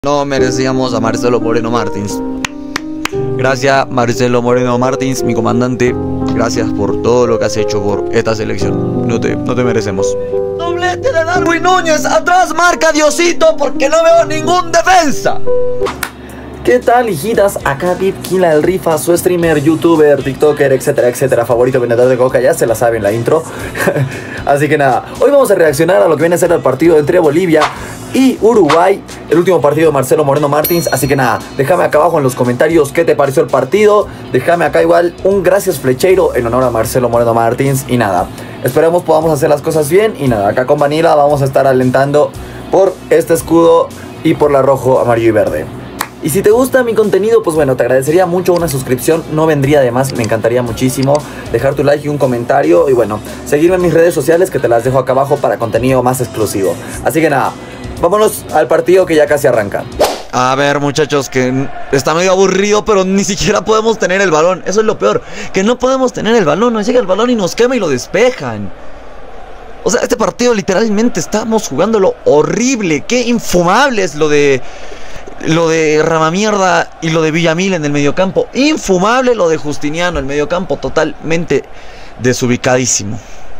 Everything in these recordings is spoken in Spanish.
No merecíamos a Marcelo Moreno Martins. Gracias, Marcelo Moreno Martins, mi comandante. Gracias por todo lo que has hecho por esta selección. No te merecemos. Doblete de Darwin Núñez. Atrás marca Diosito porque no veo ningún defensa. ¿Qué tal, hijitas? Acá Pip Kila del Rifa, su streamer, youtuber, tiktoker, etcétera, etcétera, favorito vendedor de coca, ya se la saben la intro. Así que nada, hoy vamos a reaccionar a lo que viene a ser el partido entre Bolivia y Uruguay, el último partido de Marcelo Moreno Martins. Así que nada, déjame acá abajo en los comentarios qué te pareció el partido. Déjame acá igual un gracias flecheiro en honor a Marcelo Moreno Martins. Y nada, esperemos podamos hacer las cosas bien. Y nada, acá con Vanilla vamos a estar alentando por este escudo y por la rojo, amarillo y verde. Y si te gusta mi contenido, pues bueno, te agradecería mucho una suscripción, no vendría de más, me encantaría muchísimo dejar tu like y un comentario. Y bueno, seguirme en mis redes sociales que te las dejo acá abajo para contenido más exclusivo. Así que nada, vámonos al partido que ya casi arranca. A ver, muchachos, que está medio aburrido, pero ni siquiera podemos tener el balón. Eso es lo peor, que no podemos tener el balón. Nos llega el balón y nos quema y lo despejan. O sea, este partido literalmente estamos jugándolo horrible. Qué infumable es lo de Ramamierda y lo de Villamil en el mediocampo. Infumable lo de Justiniano, el mediocampo totalmente desubicadísimo.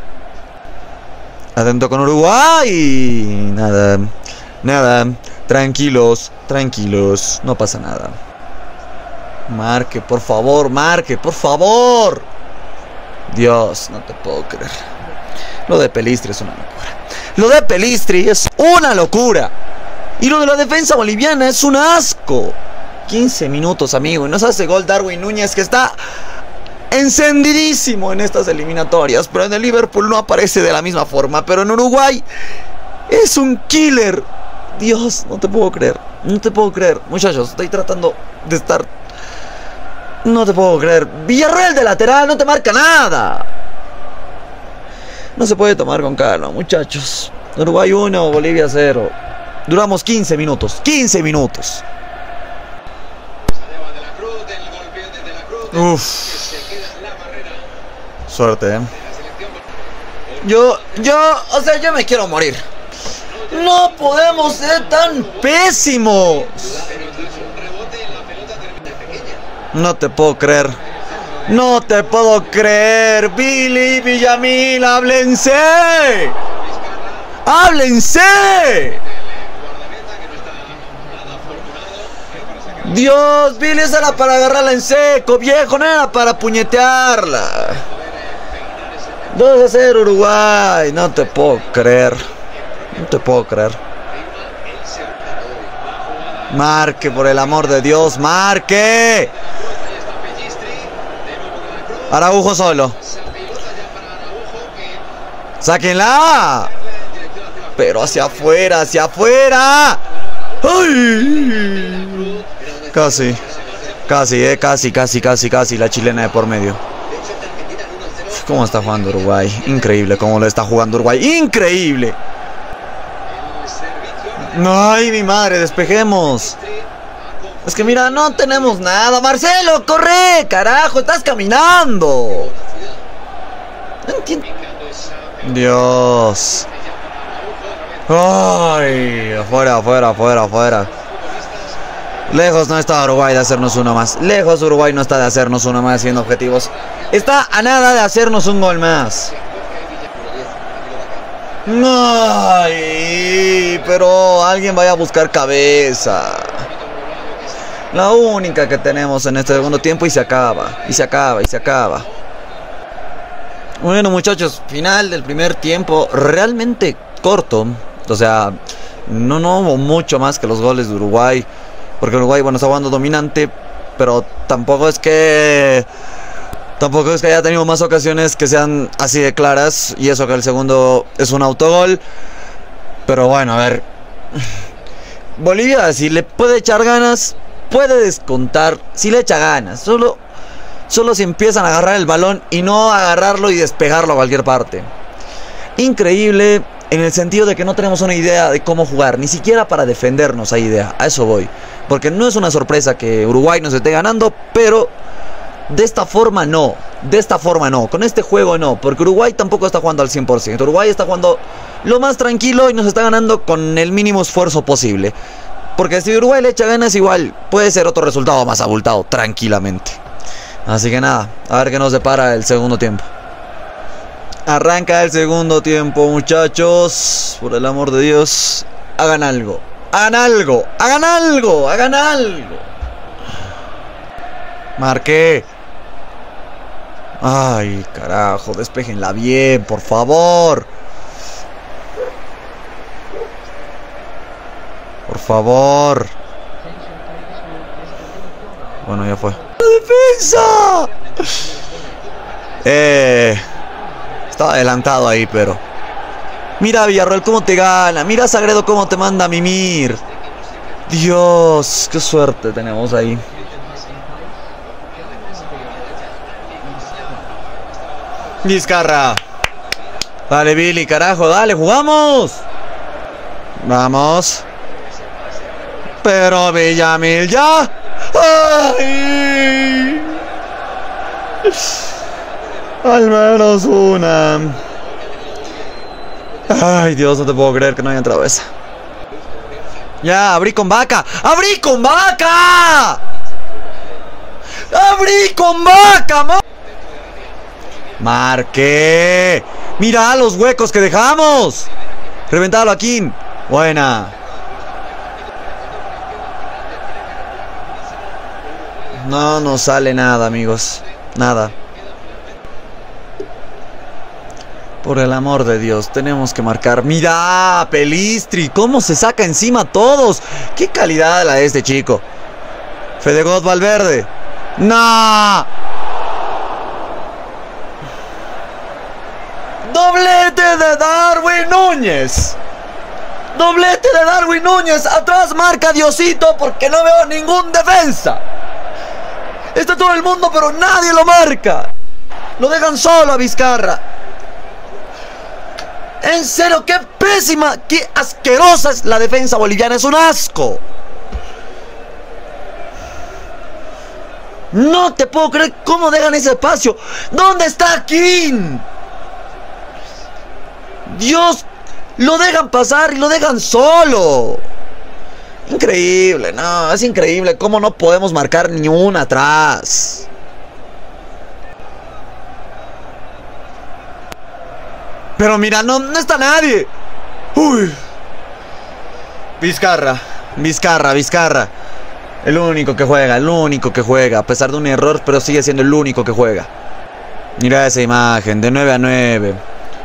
Atento con Uruguay. Nada. Tranquilos, no pasa nada. Marque, por favor. Dios, no te puedo creer. Lo de Pelistri es una locura. Y lo de la defensa boliviana es un asco. 15 minutos, amigo. Y nos hace gol Darwin Núñez, que está encendidísimo en estas eliminatorias. Pero en el Liverpool no aparece de la misma forma. Pero en Uruguay es un killer. Dios, no te puedo creer. Muchachos, estoy tratando de estar... No te puedo creer. Villarreal de lateral, no te marca nada. No se puede tomar con calma, muchachos. Uruguay 1, Bolivia 0. Duramos 15 minutos. Uff. Suerte, Yo me quiero morir. No podemos ser tan pésimos. No te puedo creer. Billy, Villamil, háblense. Dios, Billy, esa era para agarrarla en seco, viejo, no era para puñetearla. 2-0 Uruguay, no te puedo creer. Marque, por el amor de Dios, marque. Araujo solo. Sáquenla. Pero hacia afuera. ¡Ay! Casi, la chilena de por medio. ¿Cómo está jugando Uruguay? Increíble cómo lo está jugando Uruguay. ¡Increíble! ¡Ay, mi madre! Despejemos. Es que mira, no tenemos nada. Marcelo, corre, carajo, estás caminando. No entiendo. Dios. Ay, afuera. Lejos no está Uruguay de hacernos uno más. Siendo objetivos. Está a nada de hacernos un gol más. Ay, pero alguien vaya a buscar cabeza. La única que tenemos en este segundo tiempo y se acaba. Bueno, muchachos, final del primer tiempo realmente corto. O sea, no hubo mucho más que los goles de Uruguay. Porque Uruguay, bueno, está jugando dominante. Pero tampoco es que haya tenido más ocasiones que sean así de claras. Y eso que el segundo es un autogol. Pero bueno, a ver. Bolivia, si le puede echar ganas, puede descontar. Si le echa ganas. Solo si empiezan a agarrar el balón y no agarrarlo y despejarlo a cualquier parte. Increíble en el sentido de que no tenemos una idea de cómo jugar. Ni siquiera para defendernos hay idea. A eso voy. Porque no es una sorpresa que Uruguay nos esté ganando, pero de esta forma no. Con este juego no. Porque Uruguay tampoco está jugando al 100%. Uruguay está jugando lo más tranquilo y nos está ganando con el mínimo esfuerzo posible. Porque si Uruguay le echa ganas, igual puede ser otro resultado más abultado, tranquilamente. Así que nada, a ver qué nos depara el segundo tiempo. Arranca el segundo tiempo, muchachos. Por el amor de Dios, hagan algo. Hagan algo, hagan algo, hagan algo. Marqué. Ay, carajo, despejenla bien, por favor. Por favor. Bueno, ya fue. ¡La defensa! Estaba adelantado ahí, pero... Mira Villarroel cómo te gana. Mira Sagredo cómo te manda a mimir. Dios, qué suerte tenemos ahí. Vizcarra. Dale, Billy, carajo, dale, jugamos. Vamos. Pero Villamil ya. ¡Ay! Al menos una. Ay, Dios, no te puedo creer que no haya entrado esa. Ya, abrí con Vaca. ¡Abrí con Vaca! ¡Abrí con Vaca! Marqué. Mira los huecos que dejamos. Reventalo aquí. Buena. No nos sale nada, amigos. Nada. Por el amor de Dios, tenemos que marcar. Mira, Pelistri, cómo se saca encima a todos. Qué calidad la de este chico. Fedegot Valverde. ¡No! Doblete de Darwin Núñez. Doblete de Darwin Núñez. Atrás marca Diosito porque no veo ningún defensa. Está todo el mundo, pero nadie lo marca. Lo dejan solo a Vizcarra. En serio, qué pésima, qué asquerosa es la defensa boliviana. Es un asco. No te puedo creer cómo dejan ese espacio. ¿Dónde está King? Dios, lo dejan pasar y lo dejan solo. Increíble, no, es increíble cómo no podemos marcar ni una atrás. Pero mira, no está nadie. Uy. Vizcarra. El único que juega, a pesar de un error, pero sigue siendo el único que juega. Mira esa imagen, de 9 a 9.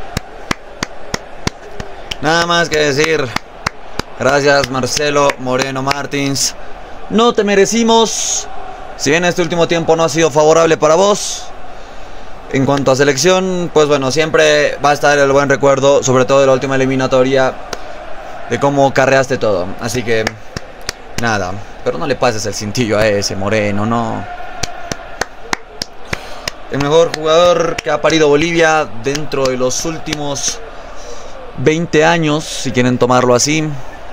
Nada más que decir. Gracias, Marcelo Moreno Martins. No te merecimos. Si bien este último tiempo no ha sido favorable para vos, en cuanto a selección, pues bueno, siempre va a estar el buen recuerdo, sobre todo de la última eliminatoria, de cómo carreaste todo. Así que, nada, pero no le pases el cintillo a ese Moreno, no. El mejor jugador que ha parido Bolivia dentro de los últimos 20 años, si quieren tomarlo así.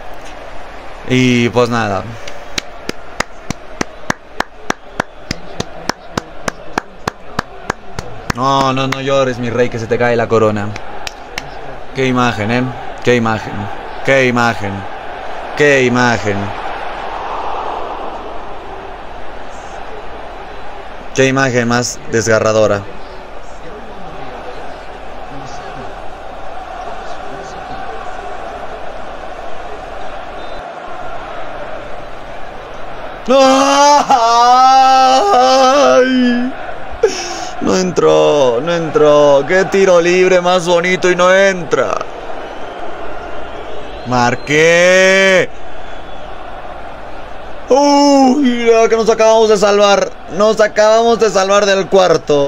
Y pues nada. No llores, mi rey, que se te cae la corona. Qué imagen, qué imagen. Qué imagen. Qué imagen. Qué imagen más desgarradora. ¡Ay! No entró. Qué tiro libre más bonito y no entra. Marqué. Uy, mira que nos acabamos de salvar. Nos acabamos de salvar del cuarto.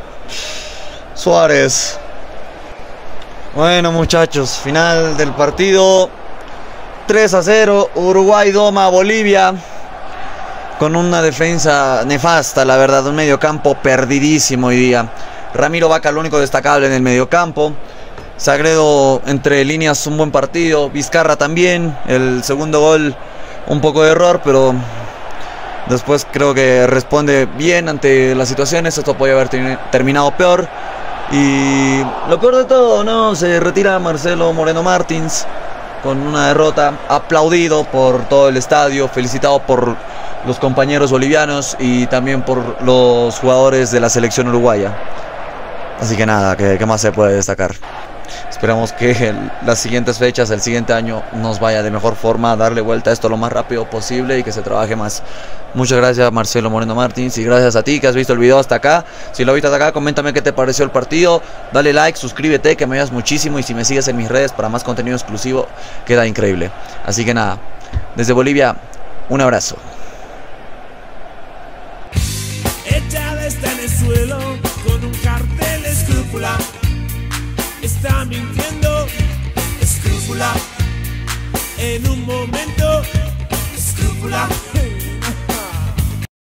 Suárez. Bueno, muchachos, final del partido. 3-0. Uruguay doma a Bolivia. Con una defensa nefasta, la verdad. Un mediocampo perdidísimo hoy día. Ramiro Vaca, lo único destacable en el mediocampo. Sagredo entre líneas, un buen partido. Vizcarra también. El segundo gol, un poco de error, pero después creo que responde bien ante las situaciones. Esto podría haber terminado peor. Y lo peor de todo, ¿no? Se retira Marcelo Moreno Martins. con una derrota, aplaudido por todo el estadio, felicitado por los compañeros bolivianos y también por los jugadores de la selección uruguaya. Así que nada, ¿qué más se puede destacar? Esperamos que las siguientes fechas, el siguiente año, nos vaya de mejor forma, darle vuelta a esto lo más rápido posible y que se trabaje más. Muchas gracias, Marcelo Moreno Martins, y gracias a ti que has visto el video hasta acá. Si lo viste hasta acá, coméntame qué te pareció el partido, dale like, suscríbete, que me ayudas muchísimo, y si me sigues en mis redes para más contenido exclusivo, queda increíble. Así que nada, desde Bolivia, un abrazo. Echada está en el suelo con un cartel escrúpula. Está mintiendo, escrúpula. En un momento, escrúpula.